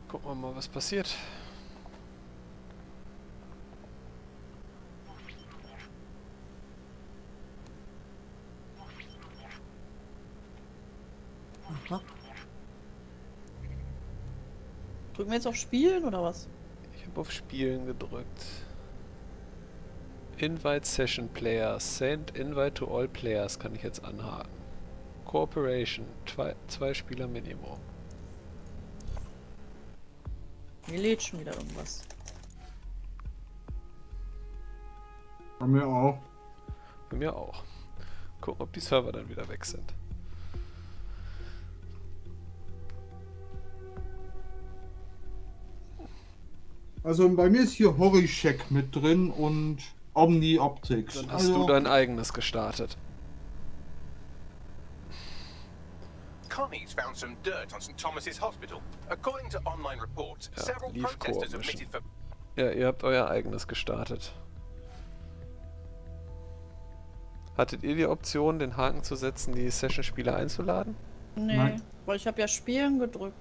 Gucken wir mal, was passiert. Aha. Drücken wir jetzt auf Spielen oder was? Ich habe auf Spielen gedrückt. Invite Session Players. Send Invite to all Players kann ich jetzt anhaken. Cooperation. Zwei Spieler Minimum. Mir lädt schon wieder irgendwas. Bei mir auch. Bei mir auch. Gucken, ob die Server dann wieder weg sind. Also bei mir ist hier Horicheck mit drin und Omni Optics. Dann hast also, du dein eigenes gestartet. Commies found some dirt on St. Thomas's Hospital. According to online reports, Ja, several Leaf protesters Core admitted for... Ja, ihr habt euer eigenes gestartet. Hattet ihr die Option, den Haken zu setzen, die Session-Spieler einzuladen? Nee, Nein. weil ich habe ja Spielen gedrückt.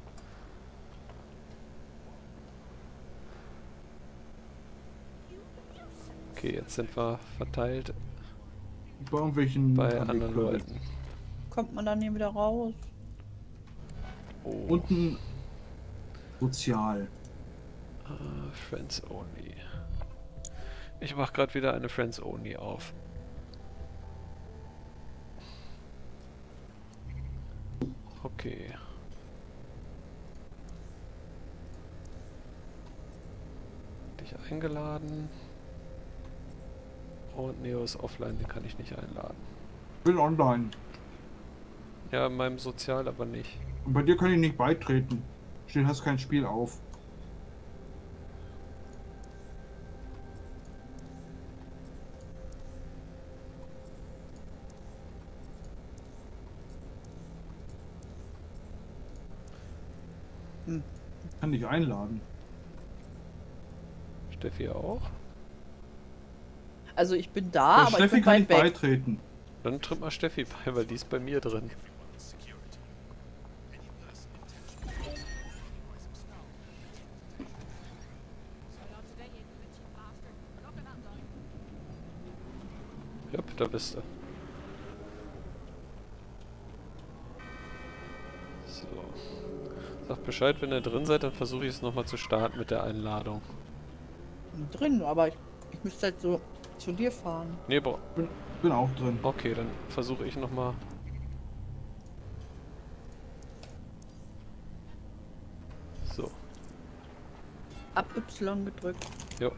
Okay, jetzt sind wir verteilt bei irgendwelchen bei anderen Public- Leuten. Kommt man dann hier wieder raus? Oh, Unten sozial. Friends Only. Ich mach gerade wieder eine Friends Only auf. Okay. Dich eingeladen. Und Neo ist offline, den kann ich nicht einladen. Bin online. Ja, in meinem Sozial aber nicht. Und bei dir kann ich nicht beitreten. Steht, hast kein Spiel auf. Hm. Kann dich einladen. Steffi auch? Also ich bin da, Bei aber ich Steffi bin kann ich weit weg. beitreten. Dann tritt mal Steffi bei, weil die ist bei mir drin. Jupp, da bist du. So. Sagt Bescheid, wenn ihr drin seid, dann versuche ich es nochmal zu starten mit der Einladung. Drin, aber ich müsste halt so zu dir fahren. Nee, Bin auch drin. okay, dann versuche ich nochmal. So. Ab Y gedrückt. Jo.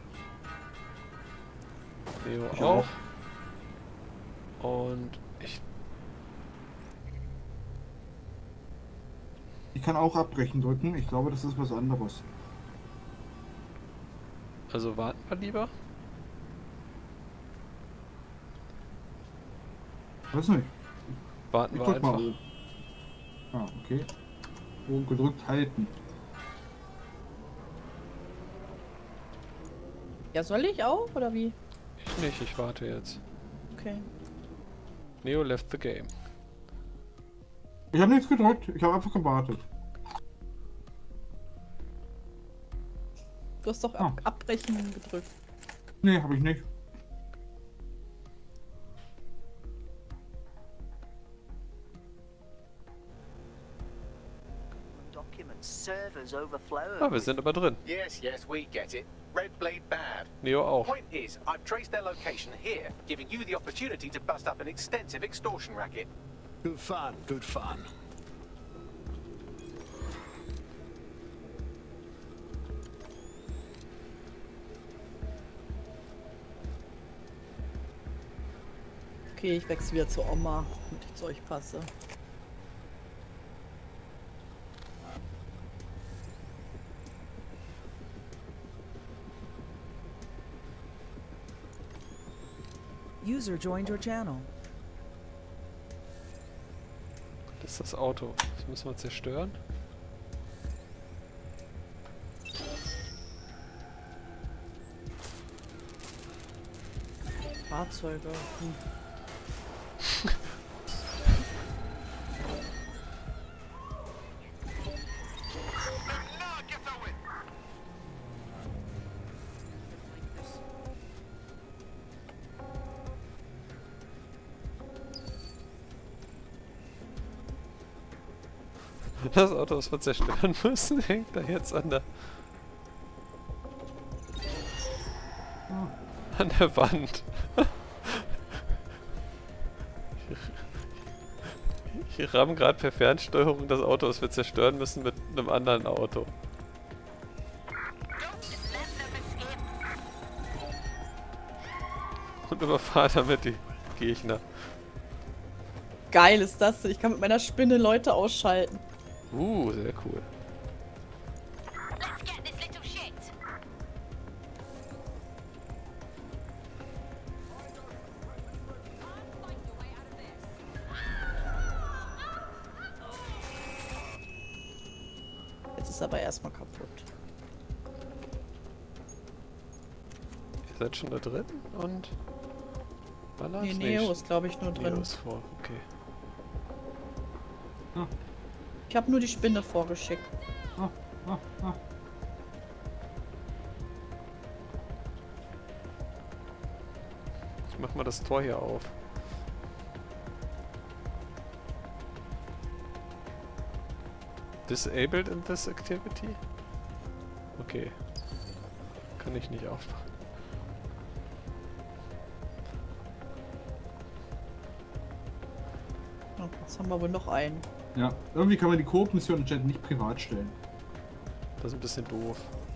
Neo Ich auch. auch. Und Ich kann auch abbrechen drücken. Ich glaube, das ist was anderes. also warten wir lieber. Weiß nicht. Warten Ich wir drück mal einfach. O. Ah, okay. O gedrückt halten. Ja, soll ich auch oder wie? Ich nicht, ich warte jetzt. Okay. Neo left the game. Ich habe nichts gedrückt. Ich habe einfach gewartet. Du hast doch Ah. Abbrechen gedrückt. Nee, habe ich nicht. Servers overflow. Ah, wir sind aber drin. Yes, yes, we get it. Red Blade bad. Neo auch. Point is, I've traced their location here, giving you the opportunity to bust up an extensive extortion racket. Good fun, good fun. Okay, ich wechsle wieder zur Oma, damit ich zu euch passe. User joined your channel. Das ist das Auto. Das müssen wir zerstören. Fahrzeuge. Hm. Das Auto, das wir zerstören müssen, hängt da jetzt an der... an der Wand. Ich ramme gerade per Fernsteuerung das Auto, das wir zerstören müssen, mit einem anderen Auto. Und überfahre damit die Gegner. Geil ist das. Ich kann mit meiner Spinne Leute ausschalten. Sehr cool. Jetzt ist aber erstmal kaputt. Ihr seid schon da drin und... ballert? Nee, Neo ist glaube ich nur drin. Neo ist vor, okay. Ich habe nur die Spinne vorgeschickt. Ich mach mal das Tor hier auf. Disabled in this activity? Okay. Kann ich nicht aufmachen. Oh, jetzt haben wir wohl noch einen. Ja, irgendwie kann man die Koop-Mission anscheinend nicht privat stellen. Das ist ein bisschen doof.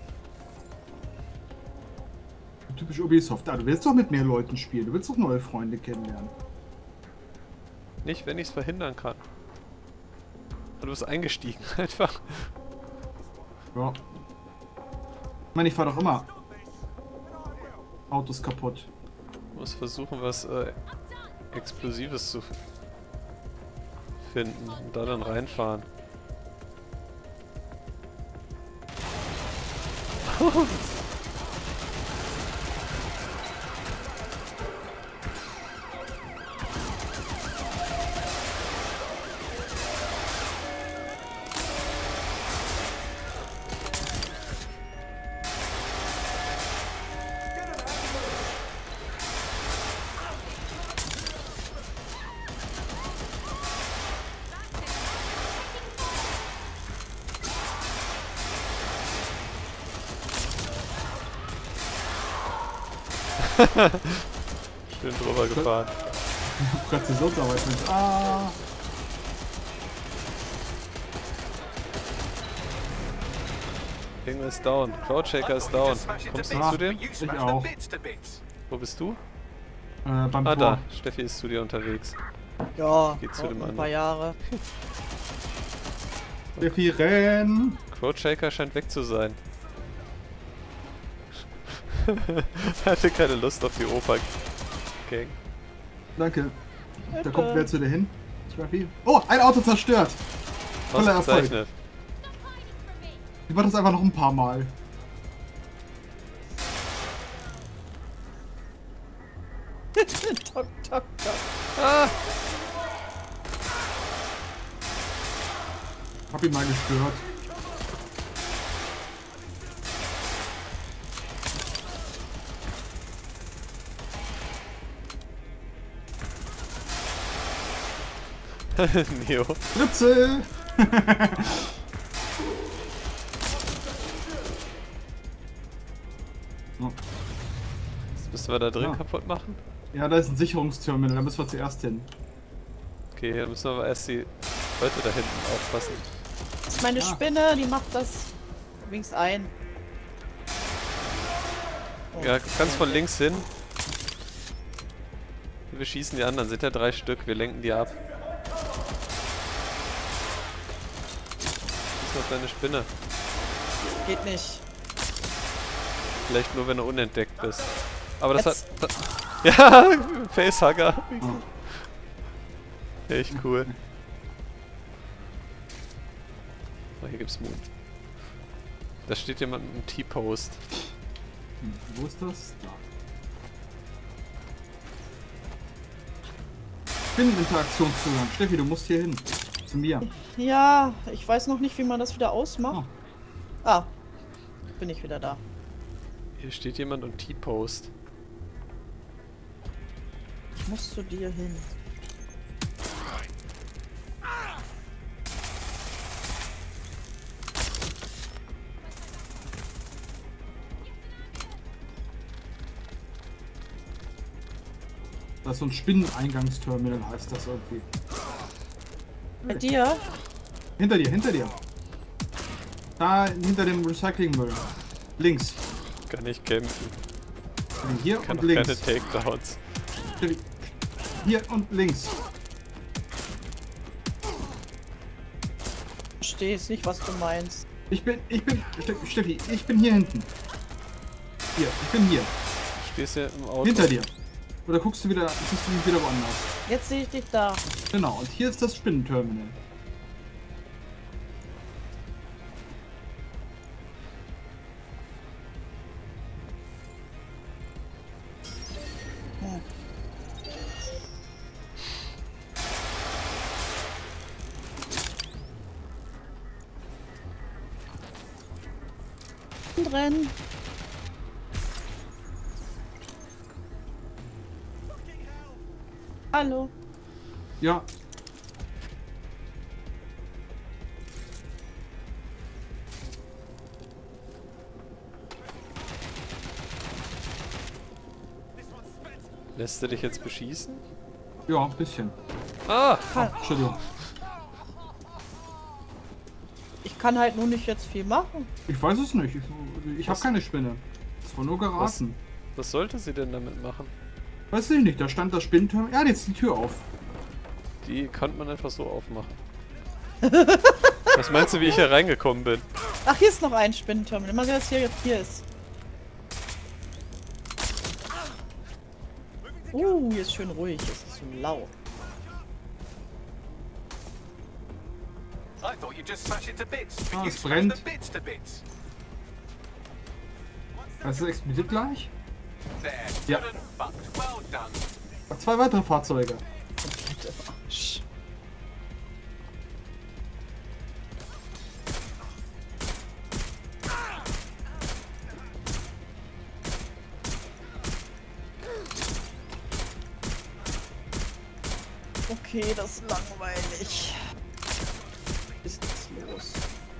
Typisch Ubisoft. Ah, du willst doch mit mehr Leuten spielen. Du willst doch neue Freunde kennenlernen. Nicht, wenn ich es verhindern kann. Du bist eingestiegen, einfach. Ja. Ich meine, ich fahre doch immer Autos kaputt. Ich muss versuchen, was Explosives zu finden und da dann reinfahren. Schön drüber gefahren. Ich hab grad Saisonarbeit mit. Ah! Irgendwas ist down. Crowdshaker ist down. Kommst du zu dem? Ich auch. Wo bist du? Beim Ah, Tor. da. Steffi ist zu dir unterwegs. Ja, Geht zu dauert dem noch ein anderen. paar Jahre. Steffi, renn! Crowdshaker scheint weg zu sein. Hatte keine Lust auf die Oper-Gang. Danke. Da kommt wer zu dir hin. Steffi. Oh, ein Auto zerstört! Toller Erfolg. Ausgezeichnet. Ich mach das einfach noch ein paar Mal. Tok, tok, tok. Ah! Hab ihn mal gestört. Neo. Ritzel! Oh. Jetzt müssen wir da drin Ja. kaputt machen. Ja, da ist ein Sicherungsterminal, da müssen wir zuerst hin. Okay, hier müssen wir aber erst die Leute da hinten aufpassen. Das ist meine Spinne, die macht das links ein. Oh. Ja, ganz von links hin. Wir schießen die anderen. Sind ja 3 Stück. Wir lenken die ab. Schieß auf deine Spinne. Geht nicht. Vielleicht nur, wenn du unentdeckt bist. Aber das Jetzt. hat... Ja, Facehugger. Echt cool. Oh, hier gibt's Moon. Da steht jemand mit einem T-Post. Wo ist das? Da. Binneninteraktionszugang. Steffi, du musst hier hin. Zu mir. Ja, ich weiß noch nicht, wie man das wieder ausmacht. Oh. Ah, bin ich wieder da. Hier steht jemand und T-Post. Ich muss zu dir hin. Das ist so ein Spinneneingangsterminal, heißt das irgendwie. Bei dir? Hinter dir, hinter dir. Da, hinter dem Recyclingmüll. Links. Kann ich kämpfen. Hier Kann und auch links. keine Takedowns. Hier und links. Ich verstehe es nicht, was du meinst. Steffi, ich bin hier hinten. Hier, ich bin hier. Stehst ja im Auto. Hinter dir. Oder guckst du wieder, siehst du mich wieder woanders? Jetzt sehe ich dich da. Genau, und hier ist das Spinnenterminal. Drin. Hallo. Ja. Lässt du dich jetzt beschießen? Ja, ein bisschen. Ah! Entschuldigung. Ich kann halt nur nicht jetzt viel machen. Ich weiß es nicht. Ich habe keine Spinne. Es war nur geraten. Was sollte sie denn damit machen? Weiß ich nicht. Da stand das Spinnenterminal. Ja, jetzt die Tür auf. Die kann man einfach so aufmachen. Was meinst du, wie ich hier reingekommen bin? Ach, hier ist noch ein Spinnenterminal. Mal sehen, was hier ist. Hier ist schön ruhig. Es ist so laut. I thought you just smashed it to bits. Ah, You es smashed brennt. the bits to bits. Also explodiert gleich? There. Ja. Good and fucked. Well done. 2 weitere Fahrzeuge. Okay, das ist langweilig. Ist nichts los.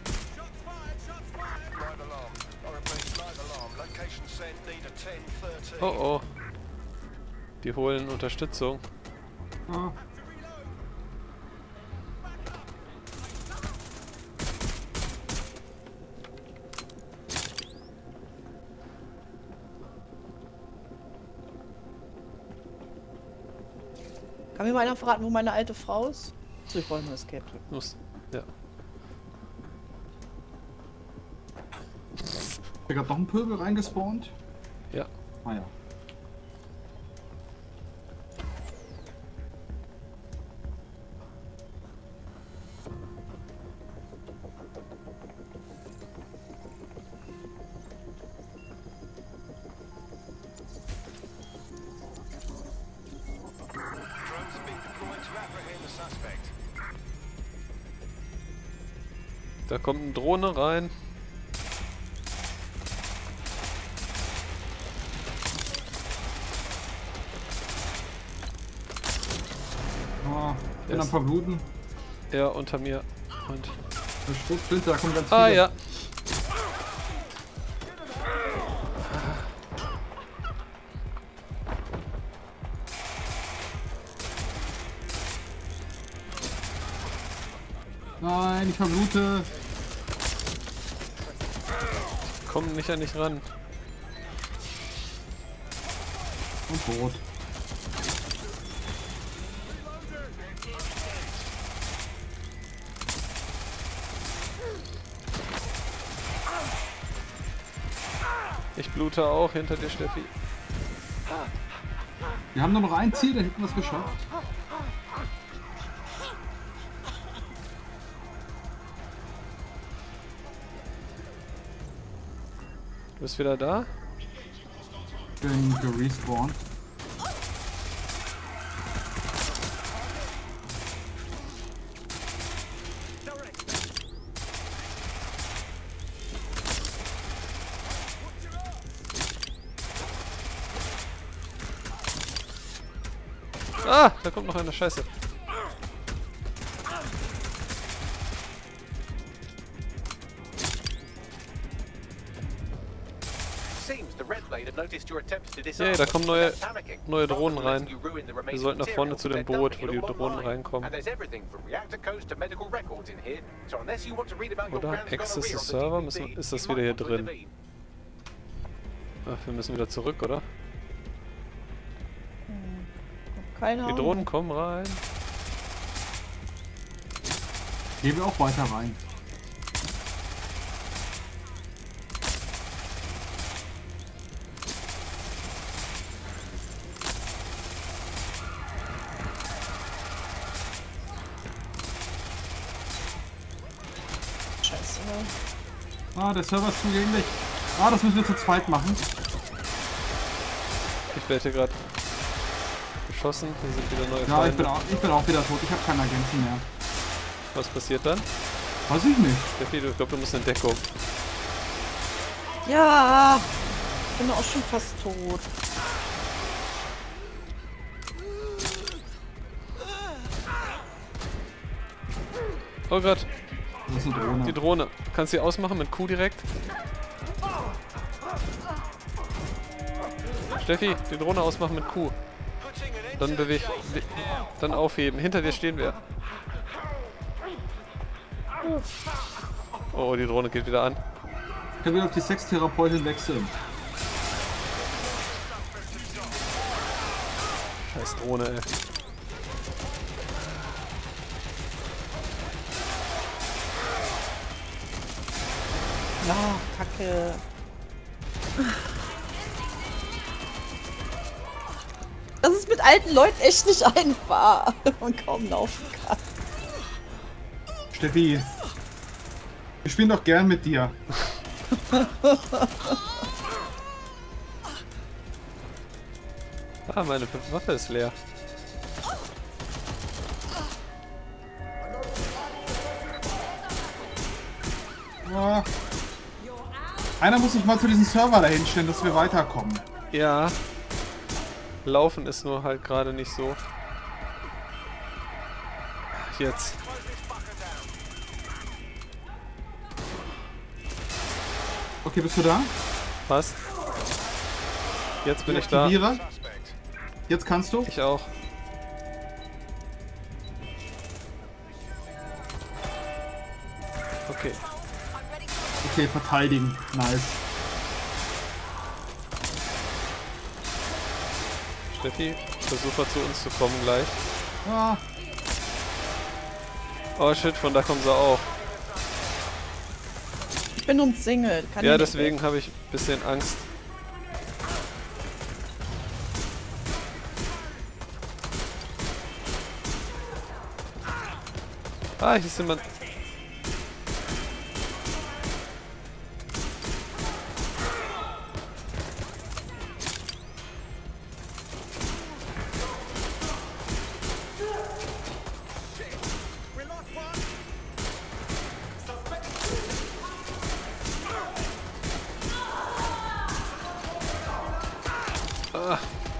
Oh oh. Die holen Unterstützung. Ah. Kann mir mal einer verraten, wo meine alte Frau ist? So, ich wollte nur Escape drücken. Muss. Ja. Ist da gerade noch ein Pöbel reingespawnt? Ja. Ah ja. Da kommt eine Drohne rein. Ah, bin am Yes. Verbluten. Ja, unter mir. Und. Der Schrotflinte, da kommt ganz viele. Ah ja. Nein, ich verblute. Komm nicht an dich ran. Und tot. Ich blute auch hinter dir, Steffi. Wir haben nur noch ein Ziel, dann hätten wir es geschafft. Du bist wieder da? Bin gerespawnt. Ah, da kommt noch einer. Scheiße. Yay, da kommen neue Drohnen rein. Wir sollten nach vorne zu dem Boot, wo die Drohnen reinkommen. Oder? Access the Server? Ist das wieder hier drin? Ach, wir müssen wieder zurück, oder? Keine Ahnung. Die Drohnen kommen rein. Gehen wir auch weiter rein. Scheiße. Ah, der Server ist zugänglich. Ah, das müssen wir zu zweit machen. Ich werde hier gerade geschossen. Hier sind wieder neue Ja, Feinde. ich bin auch wieder tot. Ich habe keinen Agenten mehr. Was passiert dann? Weiß ich nicht. Steffi, ich glaube, du musst in Deckung. Ja, ich bin auch schon fast tot. Oh Gott, Das ist eine Drohne. die Drohne. Kannst du sie ausmachen mit Q direkt? Steffi, die Drohne ausmachen mit Q. Dann dann aufheben. Hinter dir stehen wir. Oh, die Drohne geht wieder an. Ich kann wieder auf die Sextherapeutin wechseln. Scheiß Drohne, ey. Ja, Kacke. Das ist mit alten Leuten echt nicht einfach, wenn man kaum laufen kann. Steffi, wir spielen doch gern mit dir. Ah, meine Waffe ist leer. Ja. Einer muss sich mal zu diesem Server dahin stellen, dass wir weiterkommen. Ja. Laufen ist nur halt gerade nicht so. Jetzt. Okay, bist du da? Was? Jetzt bin ich da. Aktiviere. Jetzt kannst du. Ich auch. Okay. Okay, verteidigen. Nice. Steffi, versuch mal zu uns zu kommen gleich. Ah, Oh shit, von da kommen sie auch. Ich bin umzingelt. Kann Ja, ich nicht deswegen habe ich ein bisschen Angst. Ah, hier ist jemand. Ah.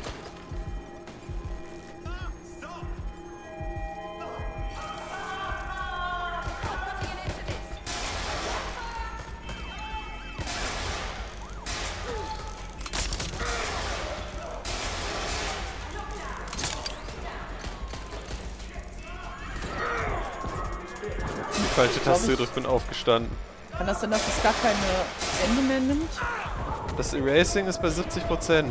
Die falsche Taste gedrückt, bin aufgestanden. Kann das sein, dass es gar keine Ende mehr nimmt? Das Erasing ist bei 70%.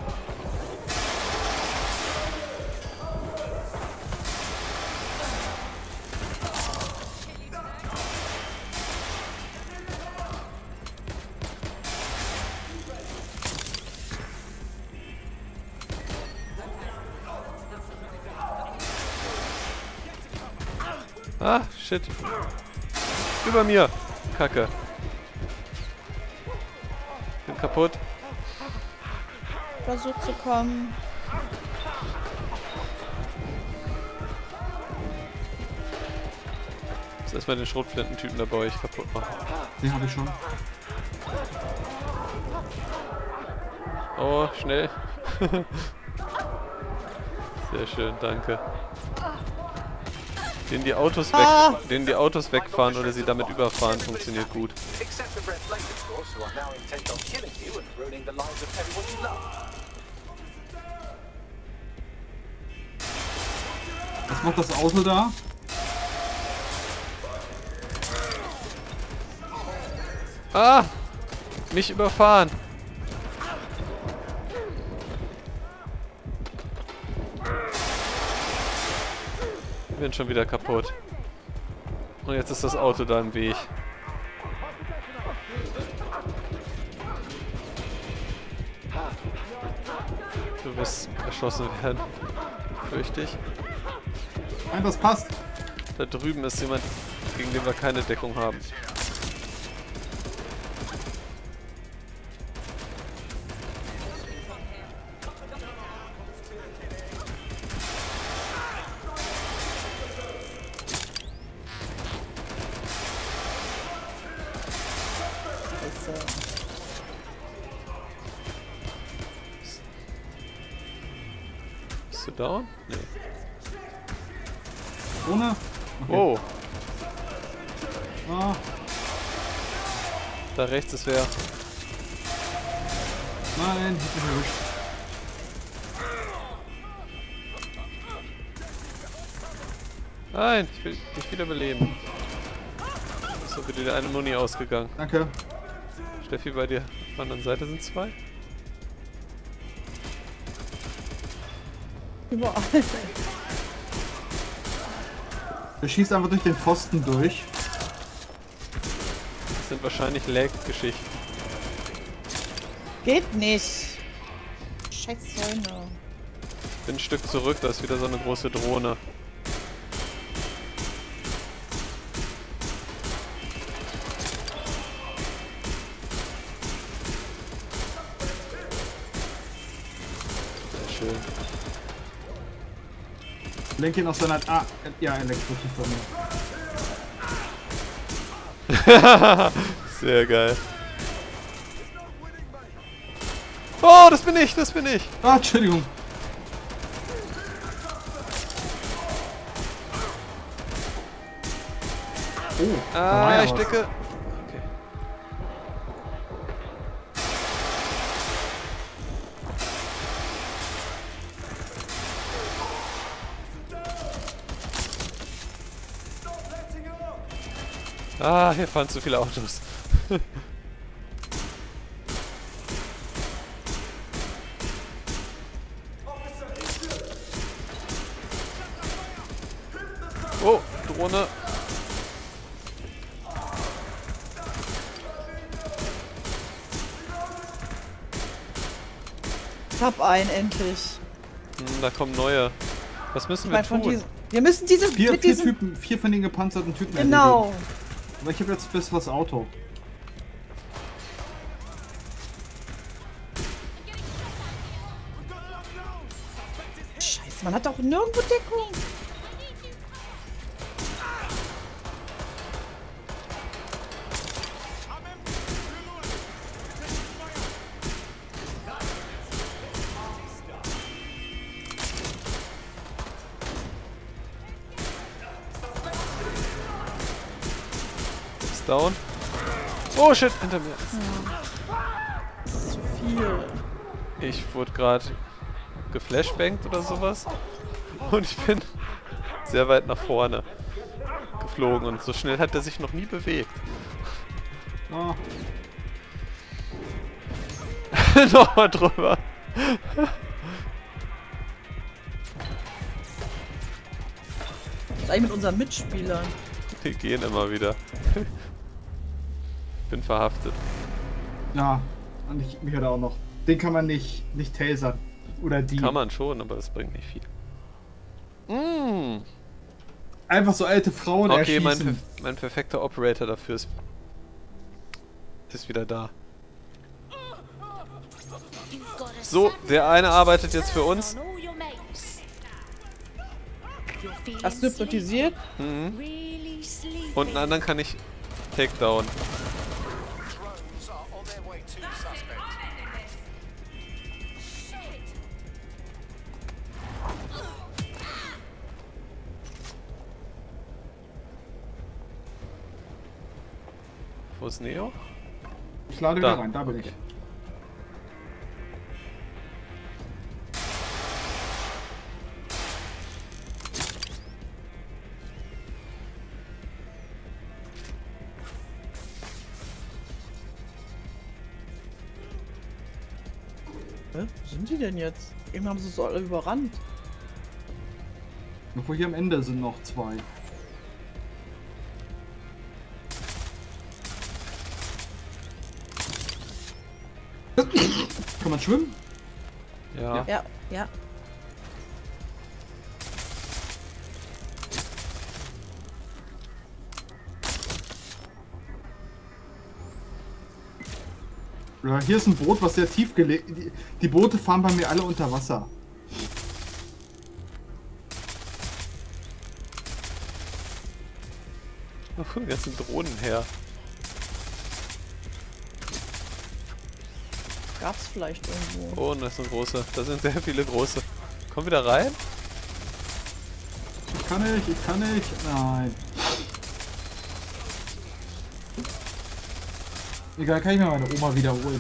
Ah, shit. Über mir. Kacke. Bin kaputt. Versucht zu kommen. Muss erstmal den Schrotflintentypen da bei euch kaputt machen. den habe ich schon. Oh, schnell. Sehr schön, danke. Denen die Autos wegfahren oder sie damit überfahren, funktioniert gut. Accept the Red Blade, of course, who are now intent on killing you and ruining the lives of everyone you love. Was macht das Auto da? Ah! Mich überfahren! Ich bin schon wieder kaputt. Und jetzt ist das Auto da im Weg. Du wirst erschossen werden. Fürchte ich. Nein, das passt. Da drüben ist jemand, gegen den wir keine Deckung haben. Bist du down? Nee. Ohne? Okay. Oh, Ah, da rechts ist wer. nein, ich bin erwischt. Nein, ich will dich wieder beleben. So wird dir eine Muni ausgegangen. Danke. Steffi, bei dir auf der anderen Seite sind zwei. Überall. Der schießt einfach durch den Pfosten durch. Das sind wahrscheinlich Lag-Geschichten. Geht nicht. Scheiß Zäune. Ich bin ein Stück zurück, da ist wieder so eine große Drohne. Sehr schön. Lenk ihn aus seiner... Ah, ja, elektrisch von mir. Sehr geil. Oh, das bin ich, das bin ich. Ah, Entschuldigung. Oh, da war Ah, ja ich was. stecke. Okay. Ah, hier fahren zu viele Autos. Oh, Drohne. Ich hab einen endlich. Da kommen neue. Was müssen Ich wir mein, von tun? diesen. Wir müssen diese. Vier von den gepanzerten Typen Genau. erledigen. Aber ich habe jetzt ein besseres Auto. Scheiße, man hat doch nirgendwo Deckung. Ist down. Oh shit, hinter mir. Zu viel. Ich wurde gerade geflashbangt oder sowas. Und ich bin sehr weit nach vorne geflogen. Und so schnell hat er sich noch nie bewegt. Ah, Nochmal drüber. Was ist eigentlich mit unseren Mitspielern? Die gehen immer wieder. Bin verhaftet. ja, und ich mich hat auch noch. Den kann man nicht tasern. Oder die. Kann man schon, aber das bringt nicht viel. Einfach so alte Frauen Okay, erschießen. mein perfekter Operator dafür ist wieder da. So, der eine arbeitet jetzt für uns. Hast du hypnotisiert? Und einen anderen kann ich Takedown. Drones are on their way to suspect. Wo ist Neo? Ich lade Da. wieder rein, da bin ich. Hä? Wo sind die denn jetzt? Eben haben sie es alle überrannt. Bevor hier am Ende sind noch 2. Kann man schwimmen? Ja. Ja, ja. Ja, hier ist ein Boot, was sehr tief gelegt. Die Boote fahren bei mir alle unter Wasser. Wo kommen die ganzen Drohnen her? Gab's vielleicht irgendwo. Oh, und das ist eine große. Da sind sehr viele große. Komm wieder rein. Ich kann nicht. Nein. Egal, kann ich mir meine Oma wiederholen.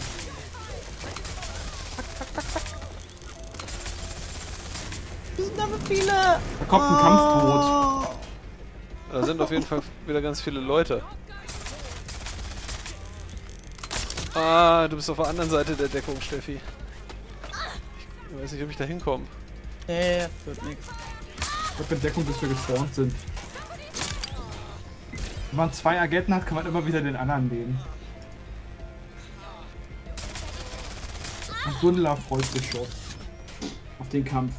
Es sind aber viele. Da kommt ein Kampfboot. Da sind auf jeden Fall wieder ganz viele Leute. Ah, du bist auf der anderen Seite der Deckung, Steffi. Ich weiß nicht, ob ich da hinkomme. Nee, wird nix. Ich hab in Deckung, bis wir gespawnt sind. Wenn man 2 Agenten hat, kann man immer wieder den anderen nehmen. Und Gundela freut sich schon auf den Kampf.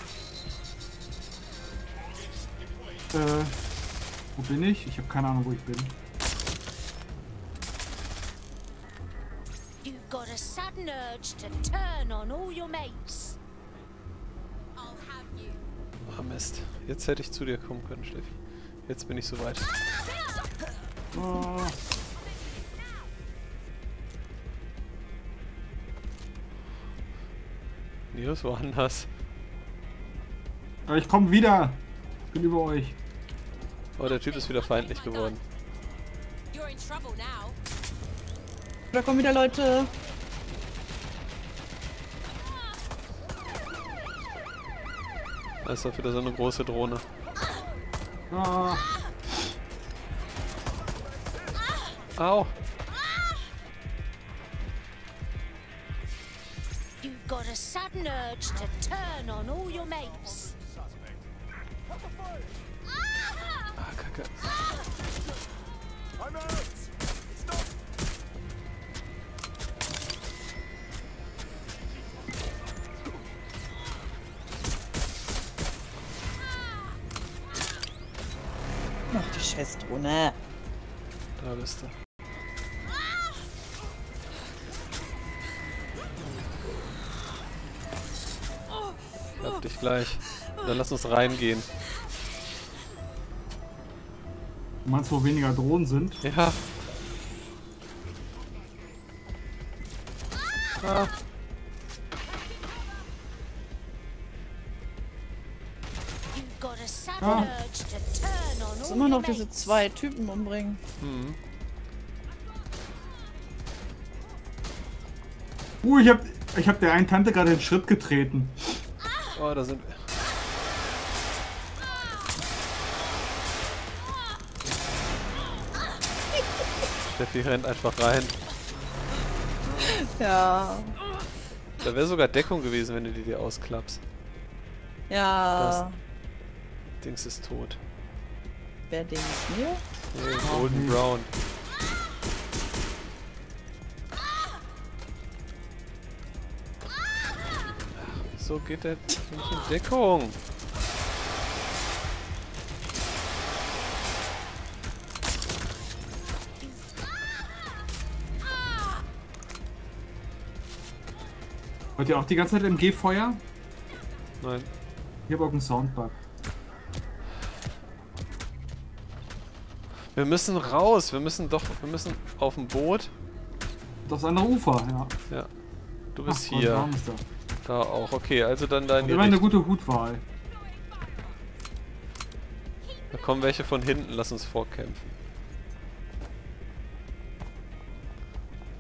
Wo bin ich? Ich habe keine Ahnung, wo ich bin. You've got a sudden urge to turn on all your mates. I'll have you. Ah, Mist. Jetzt hätte ich zu dir kommen können, Steffi. Jetzt bin ich soweit. Oh. Nils, woanders. Aber ich komme wieder. Ich bin über euch. Oh, der Typ ist wieder feindlich geworden. You're in trouble now. Da kommen wieder Leute. Da ist doch wieder so eine große Drohne. Ah. Au! You've got a sudden urge to turn on all your mates. Ah, Kacke. I'm out. Stop. Ach, die Scheißdrohne. Da bist du. Ich hab dich gleich. Dann lass uns reingehen. Du meinst, wo weniger Drohnen sind? Ja. Ah. You've got a sudden Ah. urge to turn on Muss all immer your noch diese mates. 2 Typen umbringen. Hm. Ich hab der einen Tante gerade den Schritt getreten. Oh, da sind... Steffi rennt einfach rein. Ja. Da wäre sogar Deckung gewesen, wenn du die dir ausklappst. Ja. Dings ist tot. Wer den ist mir? Nee, Golden Brown. Wieso geht der nicht in Deckung? Wollt ihr auch die ganze Zeit MG-Feuer? Nein. Ich habe auch einen Soundbug. Wir müssen raus. Wir müssen auf dem Boot. Das andere Ufer, ja. Ja. Du bist Ach, hier. Brown ist da. Da auch. Okay, also dann da in die Immer eine Richtung. gute Hutwahl. Da kommen welche von hinten. Lass uns vorkämpfen.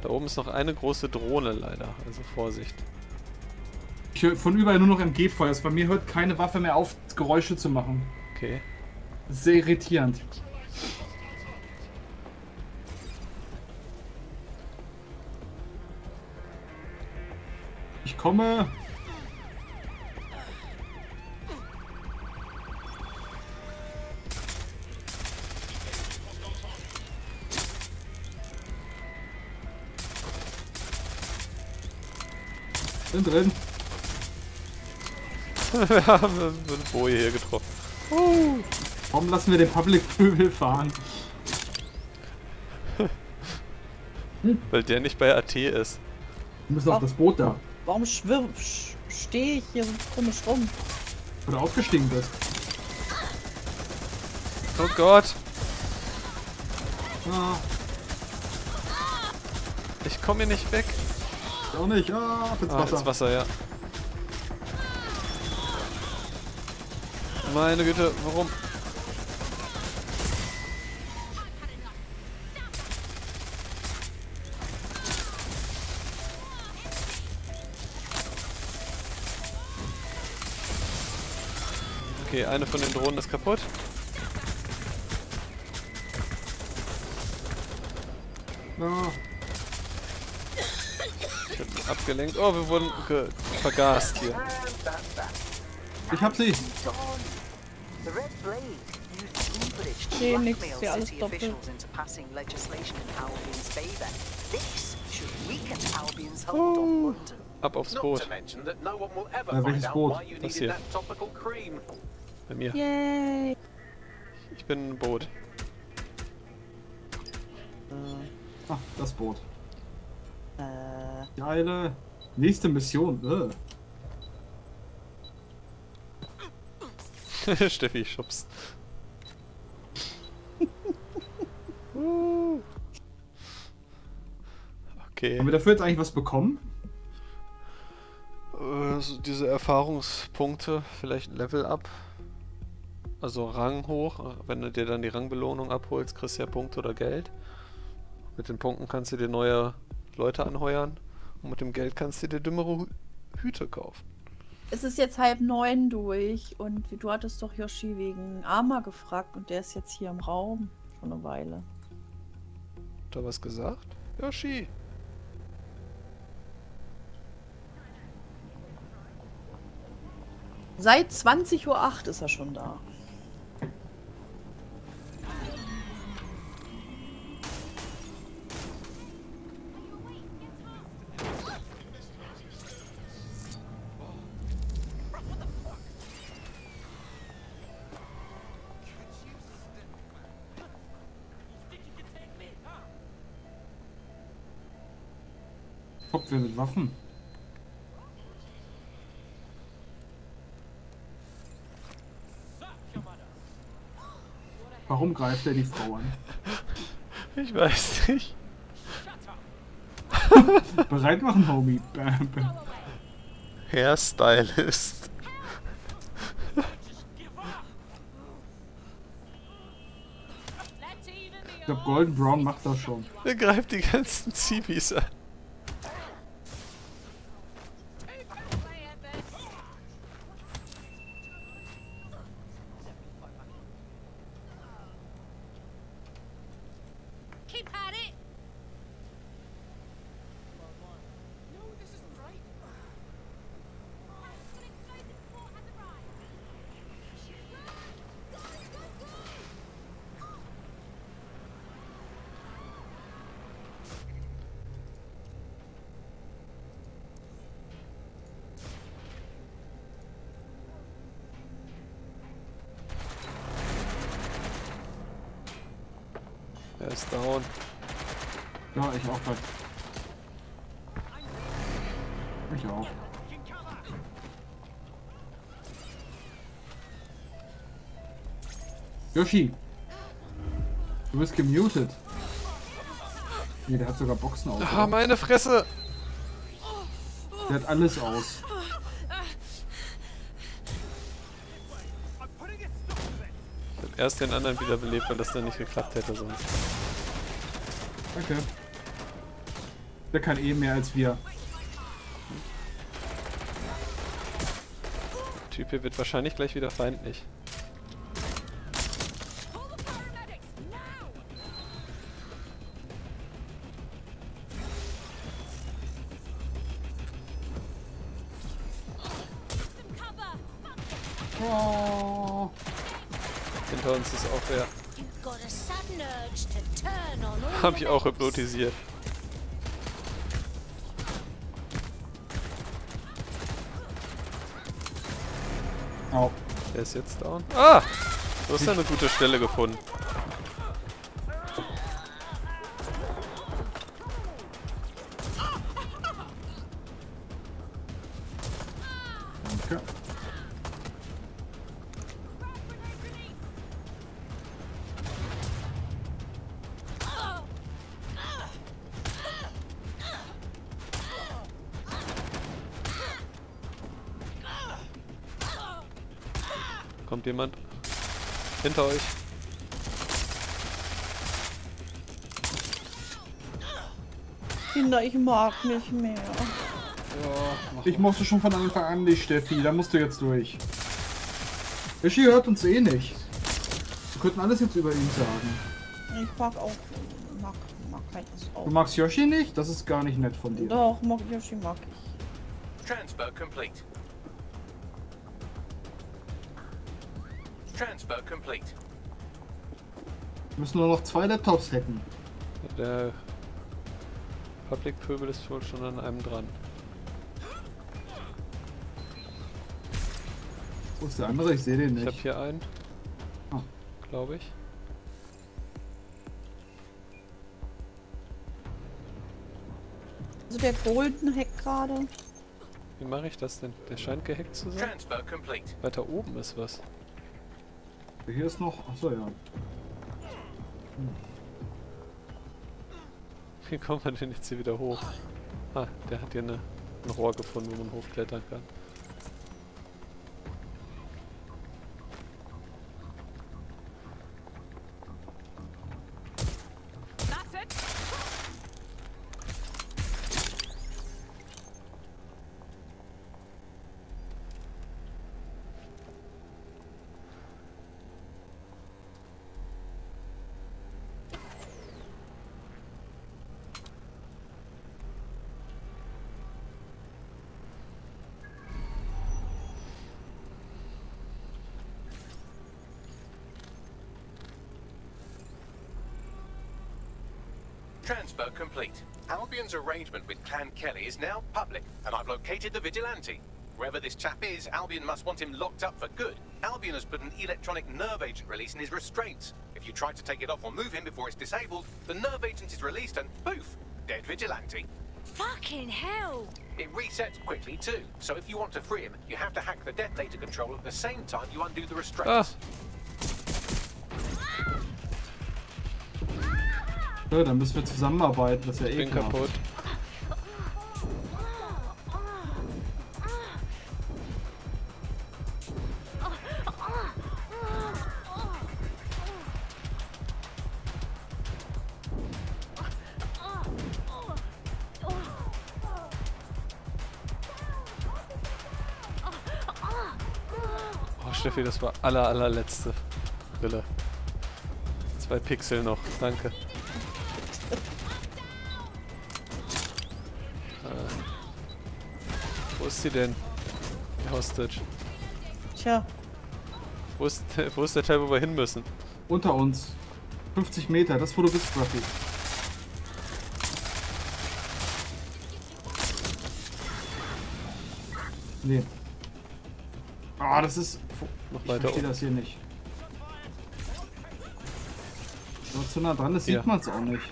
Da oben ist noch eine große Drohne leider, also Vorsicht. Ich höre von überall nur noch MG-Feuer. Bei mir hört keine Waffe mehr auf, Geräusche zu machen. Okay. Das ist sehr irritierend. Ich komme. Bin drin. Wir haben eine Boje hier getroffen. Warum lassen wir den Public-Pöbel fahren? Weil der nicht bei AT ist. Wir müssen auf das Boot da. Warum stehe ich hier so komisch rum? Oder ausgestiegen bist. Oh Gott! Ah, Ich komme hier nicht weg. ich auch nicht. Ah, ab ins Ah, Wasser. ins Wasser, ja. Meine Güte, warum? Okay, eine von den Drohnen ist kaputt. Ah, Ich hab mich abgelenkt. Oh, wir wurden vergast hier. ich hab sie. The Red Blade used leverage to Nee, nix, blackmail ja, alles city doppelt. officials into passing legislation in Albion's favor. This should weaken Albion's hold on London. Ab aufs Not Boot. to mention that no one will ever welches find out Boot? why you Das needed hier. that topical cream. Bei mir. Yay! Ich bin ein Boot. Ah, das Boot. Geile. Nächste Mission. Steffi schubst. Okay. Haben wir dafür jetzt eigentlich was bekommen? So diese Erfahrungspunkte, vielleicht Level up. Also Rang hoch. Wenn du dir dann die Rangbelohnung abholst, kriegst du ja Punkte oder Geld. Mit den Punkten kannst du dir neue Leute anheuern. Und mit dem Geld kannst du dir dümmere Hüte kaufen. Es ist jetzt 8:30 durch und du hattest doch Yoshi wegen Arma gefragt und der ist jetzt hier im Raum. Schon eine Weile. Hat er was gesagt? Yoshi! Seit 20:08 Uhr ist er schon da. Guckt wir mit Waffen. Warum greift er die Frau an? Ich weiß nicht. Bereit machen, Homie. Bam, bam. Hairstylist. Ich glaube, Golden Brown macht das schon. Er greift die ganzen Zivis an. Keep at it. Er ist down. Ja, ich auch gleich. Ich auch. Yoshi! Du bist gemutet. Nee, der hat sogar Boxen aus. Ah, oder? meine Fresse! Der hat alles aus. Ich hab erst den anderen wiederbelebt, weil das dann nicht geklappt hätte sonst. Danke. Der kann eh mehr als wir. Der Typ hier wird wahrscheinlich gleich wieder feindlich. Oh. Hinter uns ist auch wer. You've got a sudden urge to turn on all Hab ich your auch mates. hypnotisiert. Au. Der ist jetzt down. Ah! Du hast ja eine gute Stelle gefunden. Danke. Kommt jemand? Hinter euch. Kinder, ich mag nicht mehr. Ich mochte schon von Anfang an nicht, Steffi. Da musst du jetzt durch. Yoshi hört uns eh nicht. Wir könnten alles jetzt über ihn sagen. Ich mag auch. Mag halt das auch. Du magst Yoshi nicht? Das ist gar nicht nett von dir. Doch, Yoshi mag ich. Transfer complete. Transfer complete. Wir müssen nur noch 2 Laptops hacken. Der Public-Pöbel ist wohl schon an einem dran. Wo ist der andere? Ich sehe den Ich hab nicht. hier einen. Ah. Glaube ich. Also der Golden Hack gerade. Wie mache ich das denn? Der scheint gehackt zu sein. Transfer complete. Weiter oben ist was. Hier ist noch. Achso, ja. Wie kommt man denn jetzt hier wieder hoch? Ah, der hat hier ein Rohr gefunden, wo man hochklettern kann. Transfer complete. Albion's arrangement with Clan Kelly is now public, and I've located the vigilante. Wherever this chap is, Albion must want him locked up for good. Albion has put an electronic nerve agent release in his restraints. If you try to take it off or move him before it's disabled, the nerve agent is released and poof, dead vigilante. Fucking hell! It resets quickly too, so if you want to free him, you have to hack the detonator control at the same time you undo the restraints. Ja, dann müssen wir zusammenarbeiten, das ist ja Ich eh bin klar. kaputt. Oh, Steffi, das war allerletzte Brille. 2 Pixel noch, danke. Wo ist sie denn? Die Hostage. Tja, Wo ist der Teil, wo wir hin müssen? Unter uns. 50 Meter, das wo du bist, Ruffy. Nee. Ah, das ist... Noch Ich weiter verstehe oben. das hier nicht. Aber zu nah dran, das Ja. sieht man es auch nicht.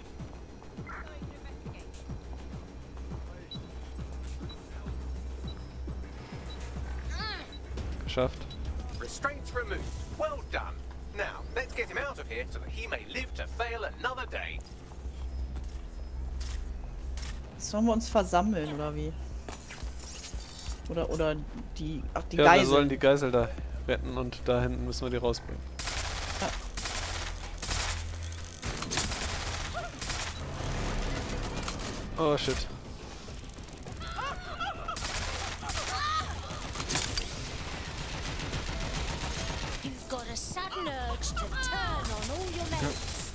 Geschafft. Restraints removed. Well done. Now, let's get him out of here so that he may live to fail another day. sollen wir uns versammeln oder wie? Oder die... Ach, die Ja, wir Geisel. sollen die Geisel da retten und da hinten müssen wir die rausbringen. Oh shit. You've got a sudden urge to turn on all your mates.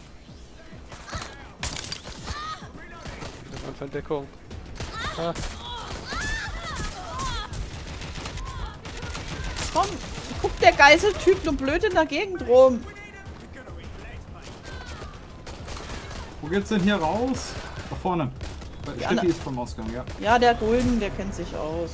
Das ist einfach Deckung. Ah. Komm, guckt der Geiseltyp nur blöd in der Gegend rum. Wo geht's denn hier raus? Da vorne. Steffi ist vom Ausgang, ja. Ja, der Golden, der kennt sich aus.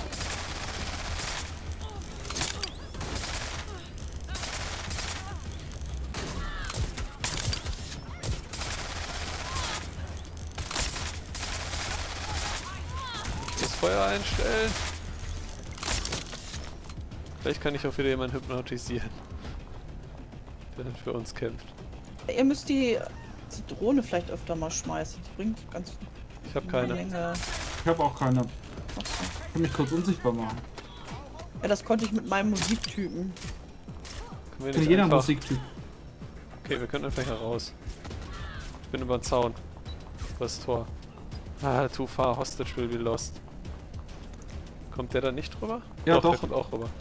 Das Feuer einstellen. Vielleicht kann ich auch wieder jemanden hypnotisieren, der dann für uns kämpft. Ihr müsst die Zitrone vielleicht öfter mal schmeißen. Die bringt ganz Ich habe keine. Menge. Ich habe auch keine. Achso. Ich kann mich kurz unsichtbar machen. Ja, das konnte ich mit meinem Musiktypen. Können wir Ich nicht bin jeder einfach... Musiktyp. Okay, wir können einfach hier raus. Ich bin über den Zaun. Über das Tor. Ah, too far, hostage will be lost. Kommt der da nicht drüber? Ja, Der doch. kommt auch rüber.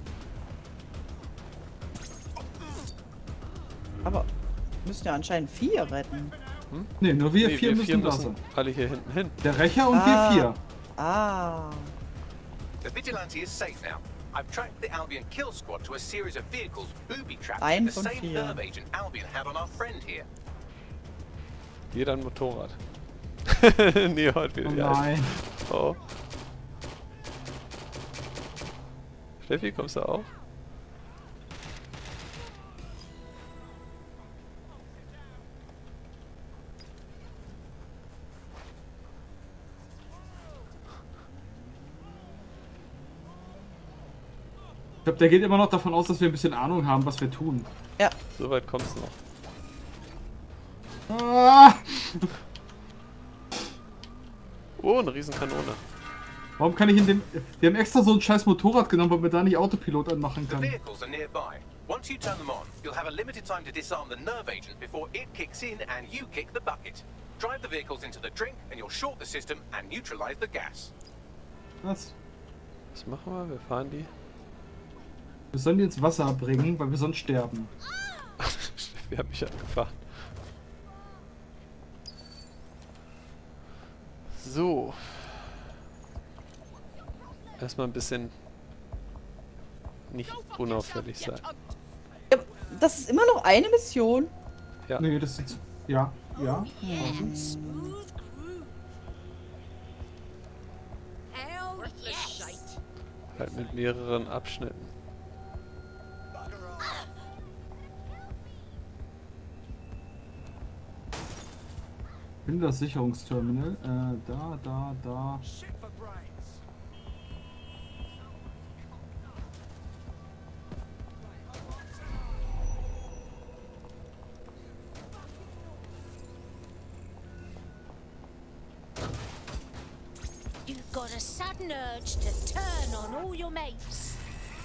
Aber wir müssen ja anscheinend 4 retten. Ne, nur wir Nee, 4 müssen da müssen sein. alle hier hinten hin. Der Rächer und wir 4. Ah. The Vigilante is safe now. I've tracked the Albion kill squad to a series of vehicles booby-trapped Ein the von same 4. nerve agent Albion had on our friend here. Jeder ein Motorrad. Nee, heute wieder Oh die Alten. nein. Oh. Steffi, kommst du auch? Ich glaube, der geht immer noch davon aus, dass wir ein bisschen Ahnung haben, was wir tun. Ja. So weit kommst du noch. Ah! Oh, eine Riesenkanone. Warum kann ich in dem... Wir haben extra so ein scheiß Motorrad genommen, weil man da nicht Autopilot anmachen The kann. vehicles are nearby. Once you turn them on, you'll have a limited time to disarm the nerve agent before it kicks in and you kick the bucket. Drive the vehicles into the drink and you'll short the system and neutralize the gas. Was? Was machen wir? Wir fahren die. Wir sollen die ins Wasser bringen, weil wir sonst sterben. Steffi hat mich angefahren. So. Erstmal ein bisschen nicht unauffällig sein. Ja, das ist immer noch eine Mission. Ja. Nee, das ist... Ja, ja. Smooth groove. Hell yes. Halt mit mehreren Abschnitten. Finde das Sicherungsterminal. Da. You've got a sudden urge to turn on all your mates.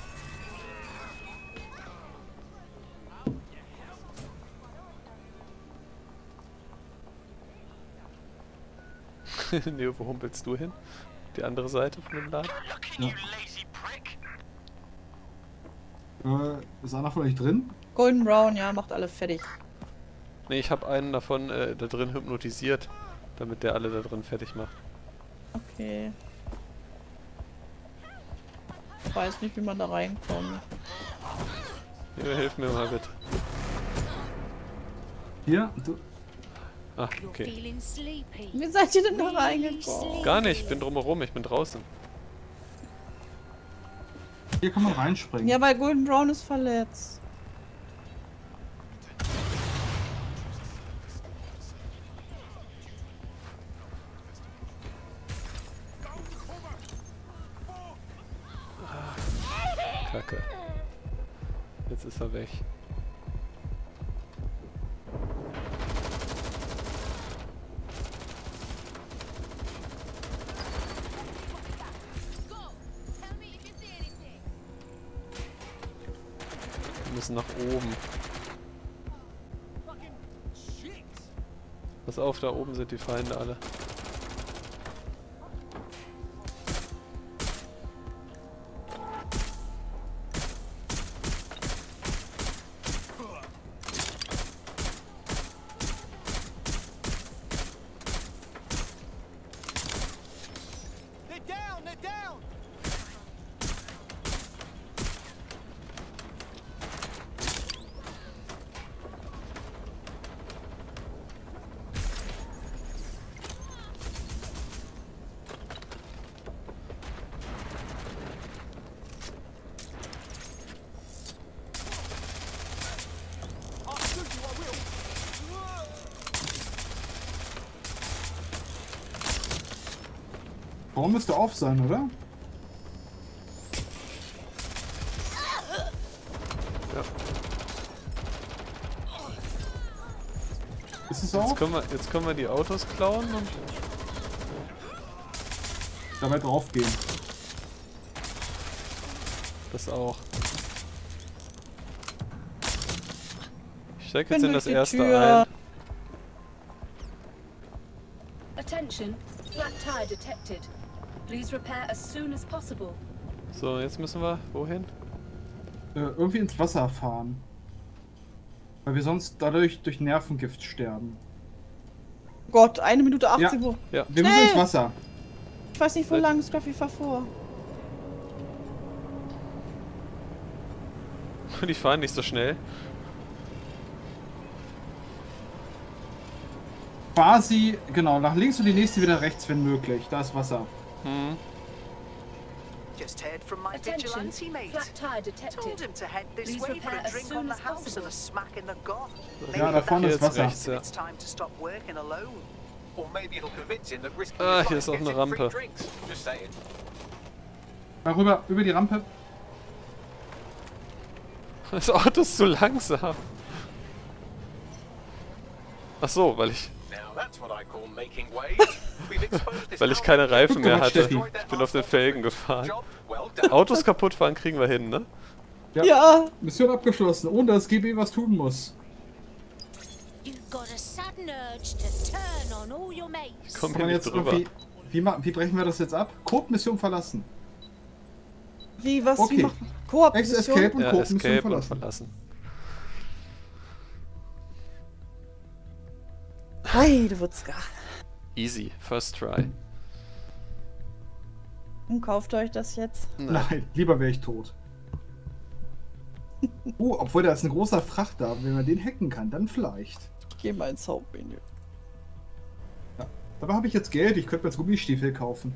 Neo, wo humpelst du hin? Die andere Seite von dem Laden? Ist einer von euch drin? Golden Brown, ja, macht alle fertig. Ne, ich habe einen davon da drin hypnotisiert, damit der alle da drin fertig macht. Okay. Ich weiß nicht, wie man da reinkommt. Neo, hilf mir mal bitte. Hier? Du. Ah, You're okay. feeling sleepy. Wie seid ihr denn da reingekommen? Gar nicht, ich bin drumherum, ich bin draußen. Hier kann man reinspringen. Ja, weil Golden Brown ist verletzt. Kacke. Jetzt ist er weg. Wir müssen nach oben. Pass auf, da oben sind die Feinde alle. Warum müsste auf sein, oder? Ja. Ist es auf? Jetzt können wir die Autos klauen und Dabei draufgehen. das auch. Ich steig jetzt in das erste ein. Attention, flat tire detected. Please repair as soon as possible. So, jetzt müssen wir wohin? Irgendwie ins Wasser fahren. Weil wir sonst dadurch durch Nervengift sterben. Gott, 1 Minute 18 Ja. Uhr. Ja. Wir müssen ins Wasser. Ich weiß nicht, wo lang Scruffy, fahr vor. Die fahren nicht so schnell. Quasi, genau, nach links und die nächste wieder rechts, wenn möglich. Da ist Wasser. Hm. Just heard from my Attention, vigilante mate. flat tire detected. Told him to head this Please way for repair a as drink soon on the as house possible. and a smack in the gut. Ja, da vorne ist Jetzt Wasser. rechts, ja. It's time to stop working alone. Or maybe it'll convince him that risking Ah, his hier life ist auch gets eine him free Rampe. drinks. Just saying. Mal rüber, über die Rampe. Das Auto ist zu langsam. Ach so, weil ich Now that's what I call making waves. We've exposed this weil ich keine Reifen Guck mehr mal, hatte. Steffi. Ich bin auf den Felgen gefahren. Job well done. Autos kaputt fahren kriegen wir hin, ne? Ja. Mission abgeschlossen, ohne dass GB was tun muss. You've got a sudden urge to turn on all your mates. Komm Kann hier man nicht jetzt drüber. irgendwie... Wie brechen wir das jetzt ab? Code-Mission verlassen. Wie, was? Okay. Wie macht man? Koop, Escape und Ja, Code-Mission Escape und verlassen. verlassen. Heidewitzka. Easy, first try. Und kauft euch das jetzt? Nein, lieber wäre ich tot. Obwohl da ist ein großer Frachter. Wenn man den hacken kann, dann vielleicht. Ich gehe mal ins Hauptmenü. Ja. Dabei habe ich jetzt Geld. Ich könnte mir jetzt Gummistiefel kaufen.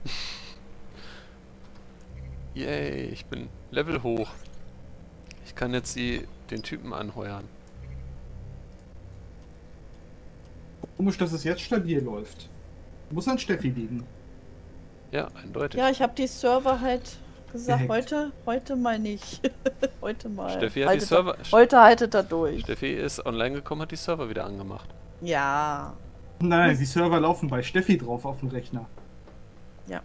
Yay, ich bin Level hoch. Ich kann jetzt den Typen anheuern. Komisch, dass es jetzt stabil läuft. Muss an Steffi liegen. Ja, eindeutig. Ja, ich habe die Server halt gesagt, Gehackt. heute mal nicht. Heute mal. Steffi hat die Server... Heute haltet er durch. Steffi ist online gekommen, hat die Server wieder angemacht. Ja. Nein, die Server laufen bei Steffi drauf auf dem Rechner. Ja.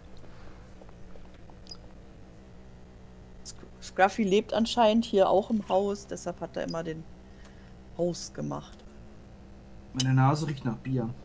Scruffy lebt anscheinend hier auch im Haus, deshalb hat er immer den Host gemacht. Meine Nase riecht nach Bier.